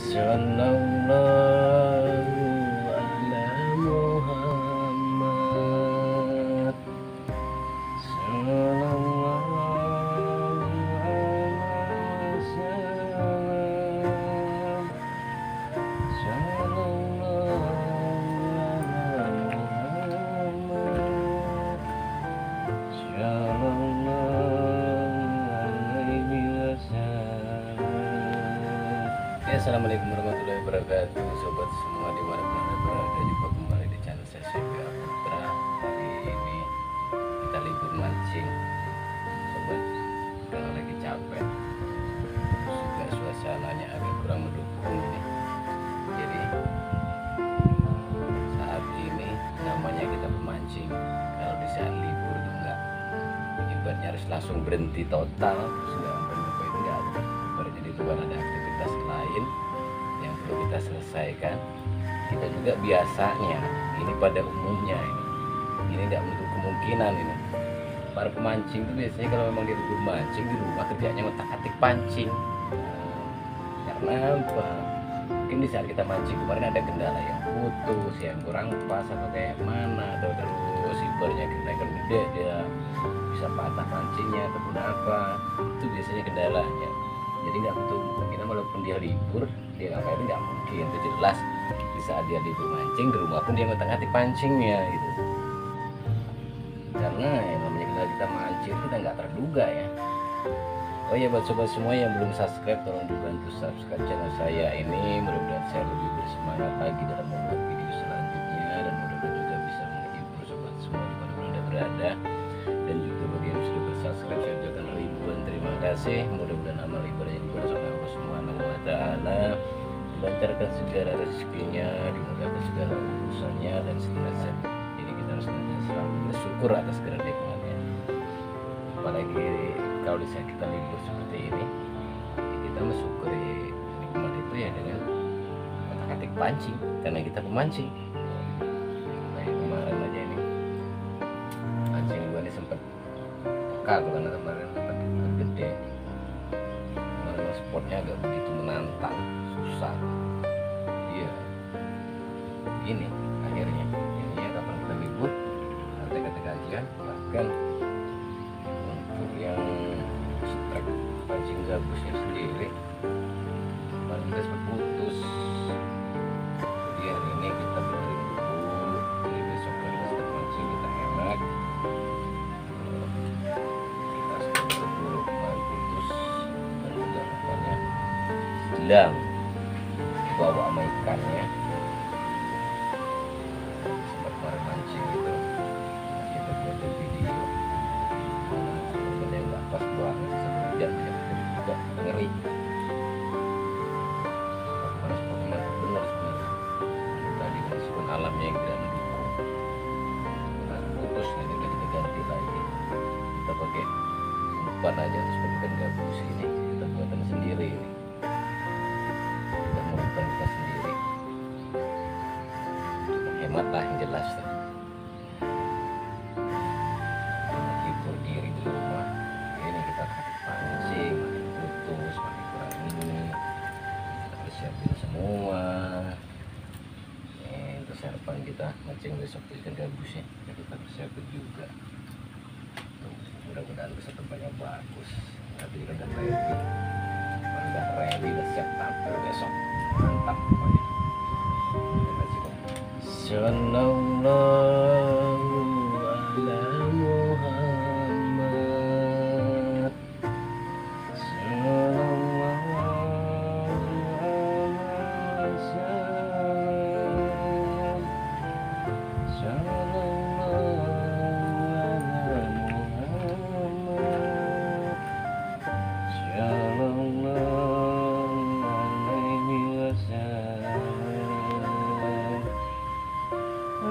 Sallallahu ala Muhammad. Sallallahu alaihi wasallam. Sallallahu ala Muhammad. Sallallahu alaihi wasallam. Ya, assalamualaikum warahmatullahi wabarakatuh, sobat semua dimanapun anda berada. Jumpa kembali di channel saya Syekh Putra. Hari ini kita libur mancing, sobat, karena lagi capek, juga suasananya agak kurang mendukung ini. Jadi saat ini namanya kita pemancing. Kalau di saat libur tuh enggak, ibaratnya harus langsung berhenti total, sudah apa itu enggak ada. Ibaratnya di luar ada aktivitas lain yang perlu kita selesaikan. Kita juga biasanya ini pada umumnya ini tidak menutup kemungkinan ini para pemancing itu biasanya kalau memang di libur mancing di rumah kerjanya ngotak-atik pancing. Karena apa? Mungkin di saat kita mancing kemarin ada kendala yang putus, yang kurang pas atau kayak mana, atau terus ibarnya kenaikan gede dia bisa patah pancingnya ataupun apa, itu biasanya kendalanya. Jadi nggak betul kemungkinan walaupun dia libur dia ngapain, nggak mungkin. Itu jelas di saat dia libur mancing di rumah pun dia ngotak-atik pancingnya gitu. Karena yang namanya kita mancing itu udah nggak terduga ya. Oh ya, buat sobat semua yang belum subscribe, tolong dibantu subscribe channel saya ini. Mudah-mudahan saya lebih bersemangat lagi dalam membuat video selanjutnya, dan mudah-mudahan juga bisa menghibur sobat semua dimanapun anda berada. Dan juga bagi yang sudah bersubscribe, saya ucapkan ribuan terima kasih. Mudah-mudahan amal ibadahnya dibalas oleh Allah Subhanahu wa Ta'ala, dilancarkan segala rezekinya, dimudahkan segala urusannya, dan seterusnya. Jadi kita harus selalu bersyukur atas segala nikmatnya. Apalagi kalau di saat kita libur seperti ini, kita mensyukuri nikmat itu ya dengan otak-atik pancing, karena kita pemancing. Kayak kemarin aja ini pancing gua ini sempat peka karena kemarin sempat gede. Kemarin spotnya agak begitu menantang, susah. Iya, ini akhirnya ini ya, kapan kita libur nanti kita kajian. Bahkan untuk yang strike pancing gabusnya sendiri kemarin kita sempat putus. Jadi hari ini kita benerin dulu, jadi besok kalau kita pancing kita enak. Kita sebentar dulu kemarin putus, dan juga rupanya hilang bawa sama ikannya. Sempat kemarin mancing itu kita buatin video, yang nggak pas banget sama hujan ya, juga ngeri. Kemarin benar sebenarnya tadi meskipun alamnya yang tidak mendukung, nah putus nanti kita ganti lagi. Kita pakai umpan aja, terus pakai gabus ini kita buatan sendiri ini. Kita umpan kita sendiri, hemat lah yang jelas tuh. Menghibur diri di rumah ini, kita pancing makin putus makin kurang ini, kita siapin semua. Itu sarapan kita mancing besok ikan gabusnya kita siapin juga. Mudah-mudahan bisa tempatnya bagus. Nanti kita udah ready, udah siap tampil besok. Mantap pokoknya. Sallallahu ala Muhammad. Sallallahu alaihi wasallam. Sallallahu ala Muhammad. Sallallahu alaihi wasallam.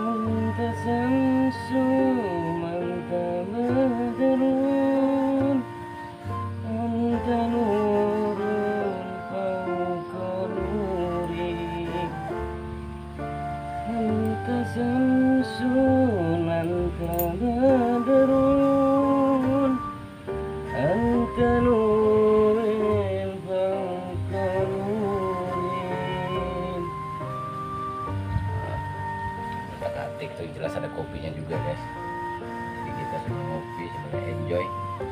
cantik tuh, jelas ada kopinya juga guys. Jadi kita sedang ngopi sebagai enjoy,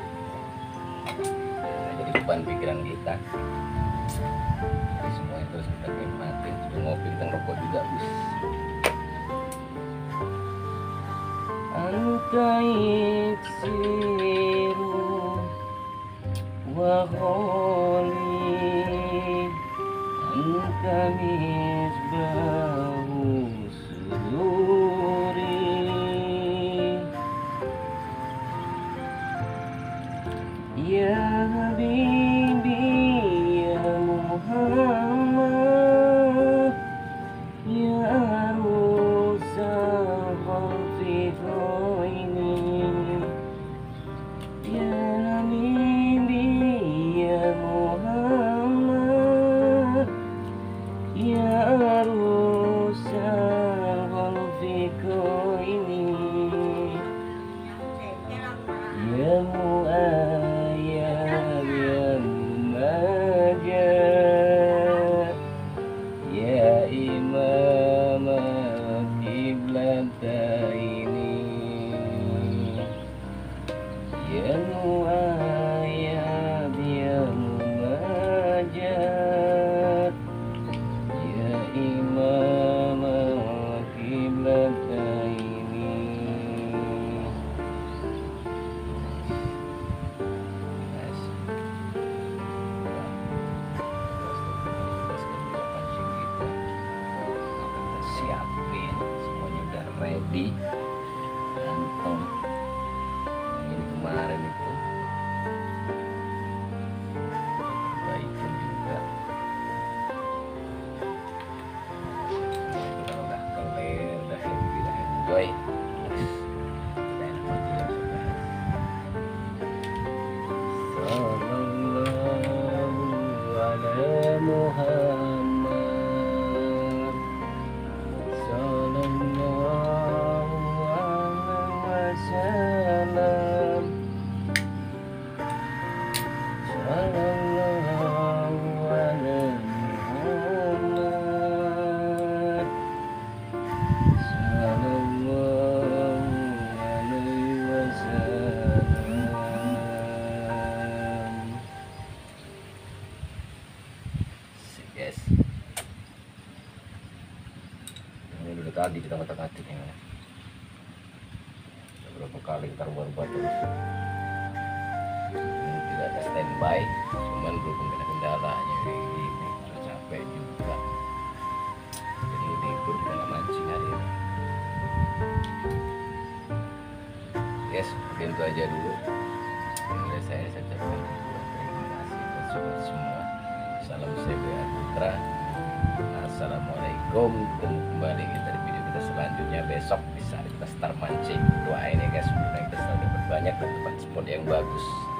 nah, jadi beban pikiran kita. Jadi semua itu harus kita nikmatin. Sebelum ngopi kita ngerokok juga bis. Anta iksiru wa kholi, anta misbahu suduri, ya habibi ya Muhammad, ya arusal khalfi ini, ya habibi ya Muhammad, ya arusal khalfi ini, ya muayyab ya mumajjad, ya imam ini, ya muayyab ya mumajjad, ya imam ini. Nice. Kita siapin semuanya, udah ready. Ganteng yang ini kemarin itu baikin juga. Nah, itu udah clear, udah happy, udah enjoy. Udah enak banget ya, sobat. Sallallahu ala Muhammad, sallallahu alaihi wasallam, sallallahu ala Muhammad, sallallahu alaihi wasallam. Sip, guys. Ini dulu tadi kita ngotak-ngatik ya. Beberapa kali kita rubah-rubah terus. Ini tidak ada standby, cuman berhubung dengan kendalanya kayak gini, udah capek juga. Jadi libur kita nggak mancing hari ini. Yes, mungkin itu aja dulu. Dari saya ucapkan ribuan terima kasih buat sobat semua. Salam saya Putra. Assalamualaikum. Ketemu kembali kita di video kita selanjutnya besok di saat kita start mancing. Doain ya guys, semoga kita selalu dapat banyak dan tempat spot yang bagus.